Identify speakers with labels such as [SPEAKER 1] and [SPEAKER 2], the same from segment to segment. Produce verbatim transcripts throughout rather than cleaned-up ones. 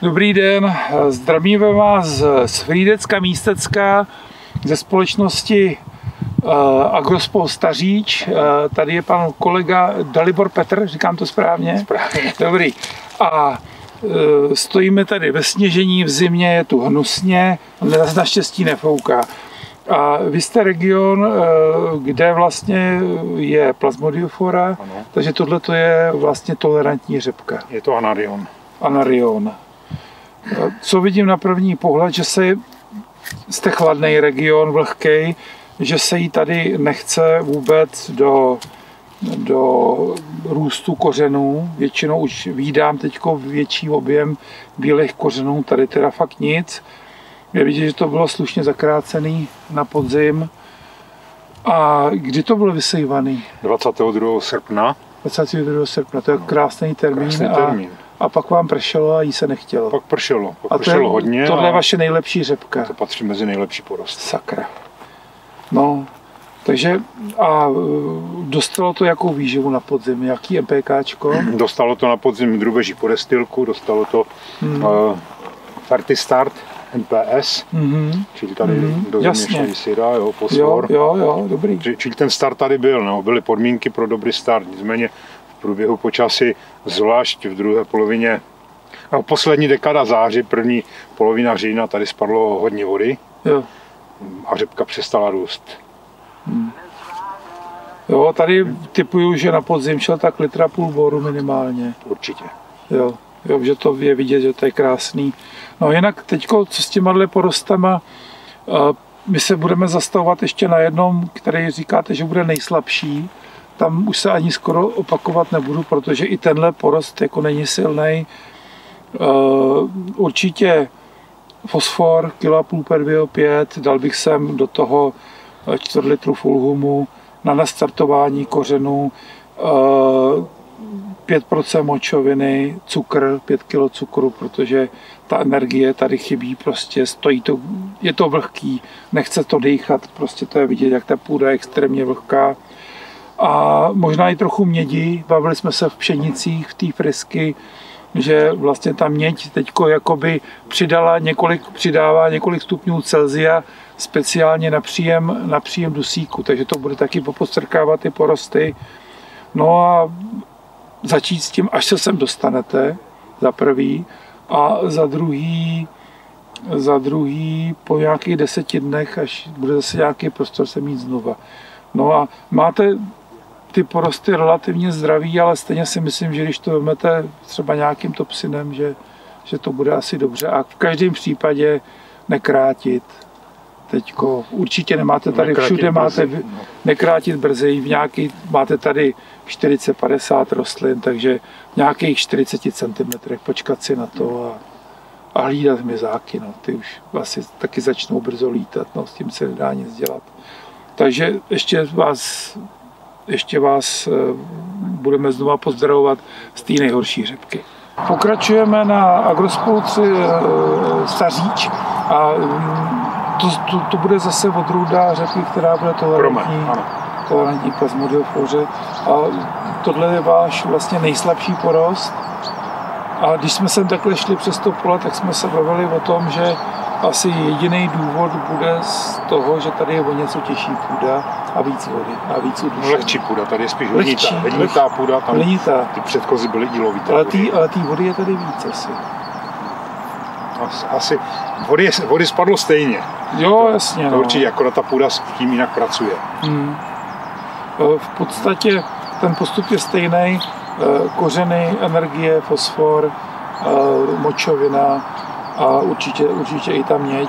[SPEAKER 1] Dobrý den, zdravíme vás z Frýdecka Místecka ze společnosti Agrospol Staříč. Tady je pan kolega Dalibor Petr, říkám to správně?
[SPEAKER 2] Správně.
[SPEAKER 1] Dobrý. A stojíme tady ve sněžení, v zimě je tu hnusně, naštěstí nefouká. A vy jste region, kde vlastně je plasmodiofora, ano. Takže tohle je vlastně tolerantní řepka.
[SPEAKER 2] Je to anarion.
[SPEAKER 1] Anarion. Co vidím na první pohled, že se jste chladný region, vlhkej, že se jí tady nechce vůbec do, do růstu kořenů. Většinou už vídám teď větší objem bílých kořenů, tady teda fakt nic. Je vidět, že to bylo slušně zakrácený na podzim. A kdy to bylo vysejvaný?
[SPEAKER 2] dvacátého druhého srpna.
[SPEAKER 1] dvacátého druhého srpna, to je krásný termín.
[SPEAKER 2] Krásný termín.
[SPEAKER 1] A, a pak vám pršelo a jí se nechtělo.
[SPEAKER 2] Pak pršelo, pak
[SPEAKER 1] a
[SPEAKER 2] pršelo
[SPEAKER 1] to je,
[SPEAKER 2] hodně.
[SPEAKER 1] Tohle je vaše nejlepší řepka.
[SPEAKER 2] To patří mezi nejlepší porost.
[SPEAKER 1] Sakra. No, takže a dostalo to jakou výživu na podzim? Jaký MPKčko?
[SPEAKER 2] Dostalo to na podzim drůbeží podestýlku, dostalo to hmm. uh, Fertistart N P S,
[SPEAKER 1] mm-hmm.
[SPEAKER 2] čili tady mm-hmm. do země šli syra, jo,
[SPEAKER 1] fosfor. Jo, jo, jo, dobrý.
[SPEAKER 2] Čili ten start tady byl, no, byly podmínky pro dobrý start, nicméně v průběhu počasí, zvlášť v druhé polovině, no, poslední dekada září, první polovina října, tady spadlo hodně vody.
[SPEAKER 1] Jo.
[SPEAKER 2] A řepka přestala růst.
[SPEAKER 1] Hmm. Jo, tady typuju, že na podzim šel tak litra půl boru minimálně.
[SPEAKER 2] Určitě.
[SPEAKER 1] Jo, jo, že to je vidět, že to je krásný. No jinak teďko, co s těma porostama, my se budeme zastavovat ještě na jednom, který říkáte, že bude nejslabší. Tam už se ani skoro opakovat nebudu, protože i tenhle porost jako není silný. Určitě fosfor, kilo a půl per dvě pět, dal bych sem do toho čtvrt litru fulhumu na nastartování kořenů, pět procent močoviny, cukr, pět kilo cukru, protože ta energie tady chybí, prostě stojí to, je to vlhký, nechce to dýchat, prostě to je vidět, jak ta půda je extrémně vlhká. A možná i trochu mědi, bavili jsme se v pšenicích, v té frisky, že vlastně ta měď teďko jakoby přidala několik, přidává několik stupňů Celsia speciálně na příjem, na příjem dusíku, takže to bude taky popostrkávat ty porosty. No a začít s tím, až se sem dostanete, za prvý, a za druhý, za druhý po nějakých deseti dnech, až bude zase nějaký prostor se mít znova. No a máte ty porosty relativně zdraví, ale stejně si myslím, že když to vezmete třeba nějakým topsinem, že, že to bude asi dobře. A v každém případě nekrátit. Teďko určitě nemáte tady, nekrátit všude máte brzy. Nekrátit brzy, v nějaký, máte tady čtyřicet padesát rostlin, takže v nějakých čtyřiceti centimetrech počkat si na to a, a hlídat hmyzáky. No. Ty už asi taky začnou brzo lítat, no, s tím se nedá nic dělat. Takže ještě vás Ještě vás budeme znova pozdravovat z té nejhorší řepky. Pokračujeme na Agrospolu tři Staříč a to, to, to bude zase odrůda řepky, která bude tolerantní, tolerantní plasmodiofoře. A tohle je váš vlastně nejslabší porost. A když jsme sem takhle šli přes to pole, tak jsme se bavili o tom, že asi jediný důvod bude z toho, že tady je o něco těžší půda a víc vody a víc udušení.
[SPEAKER 2] Lehčí půda, tady je spíš lenitá, lenitá půda, tam lenitá. Ty předchozí byly dílovité.
[SPEAKER 1] Ale té ale vody je tady víc asi.
[SPEAKER 2] Asi, asi vody, vody spadlo stejně.
[SPEAKER 1] Jo, jasně.
[SPEAKER 2] To
[SPEAKER 1] no.
[SPEAKER 2] Určitě, akorát ta půda s tím jinak pracuje.
[SPEAKER 1] Hmm. V podstatě ten postup je stejný. Kořeny, energie, fosfor, močovina a určitě, určitě i ta měď.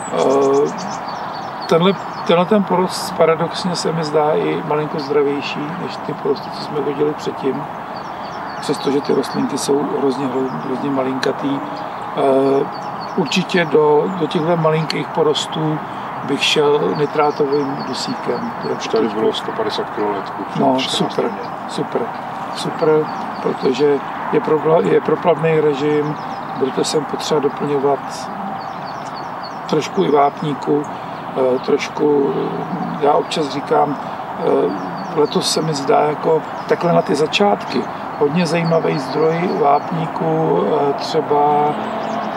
[SPEAKER 1] Tenhle, tenhle ten porost paradoxně se mi zdá i malinko zdravější než ty porosty, co jsme viděli předtím. Přestože ty rostlinky jsou hrozně, hrozně malinkatý. Určitě do, do těchto malinkých porostů bych šel nitrátovým dusíkem.
[SPEAKER 2] Už tady bylo sto padesát kilolitrů.
[SPEAKER 1] No, super, super, super, protože je, pro, je proplavný režim, budete sem potřeba doplňovat trošku i vápníku, trošku, já občas říkám, letos se mi zdá jako takhle na ty začátky hodně zajímavý zdroj vápníku, třeba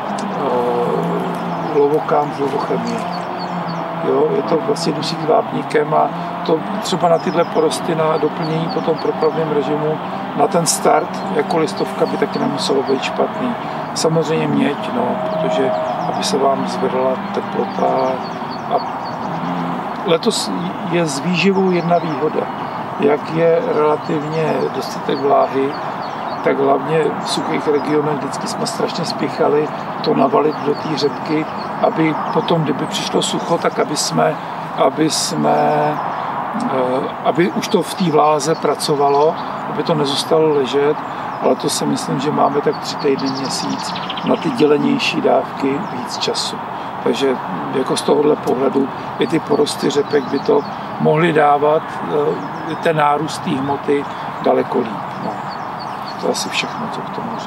[SPEAKER 1] lovokám z lovochemie. Jo, je to vlastně dusík vápníkem a to třeba na tyhle porosty na doplnění po tom proplavném režimu na ten start jako listovka by taky nemuselo být špatný. Samozřejmě měď, no, protože aby se vám zvedla teplota. A letos je s výživou jedna výhoda. Jak je relativně dostatek vláhy, tak hlavně v suchých regionech vždycky jsme strašně spěchali to navalit do té řepky, aby potom, kdyby přišlo sucho, tak aby jsme, aby jsme, aby už to v té vláze pracovalo, aby to nezůstalo ležet, ale to si myslím, že máme tak tři týdny, měsíc na ty dělenější dávky víc času. Takže jako z tohohle pohledu i ty porosty řepek by to mohly dávat ten nárůst té hmoty daleko líp. No. To je asi všechno, co k tomu říct.